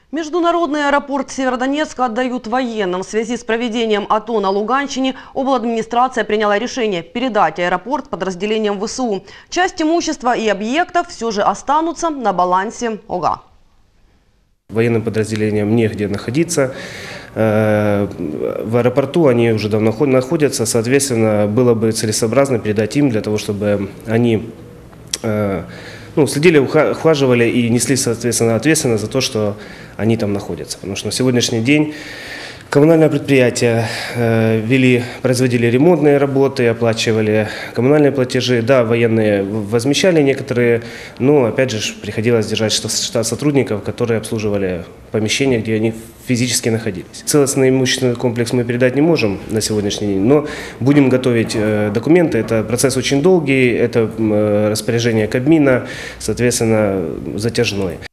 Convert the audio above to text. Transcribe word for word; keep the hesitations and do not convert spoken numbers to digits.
Международный аэропорт Северодонецка отдают военным. В связи с проведением АТО на Луганщине обладминистрация приняла решение передать аэропорт подразделениям ВСУ. Часть имущества и объектов все же останутся на балансе ОГА. Военным подразделениям негде находиться. В аэропорту они уже давно находятся, соответственно, было бы целесообразно передать им для того, чтобы они ну, следили, ухаживали и несли, соответственно, ответственность за то, что они там находятся. Потому что на сегодняшний день коммунальное предприятие э, вели, производили ремонтные работы, оплачивали коммунальные платежи. Да, военные возмещали некоторые, но опять же приходилось держать штат сотрудников, которые обслуживали помещения, где они физически находились. Целостный имущественный комплекс мы передать не можем на сегодняшний день, но будем готовить э, документы. Это процесс очень долгий, это э, распоряжение Кабмина, соответственно, затяжной.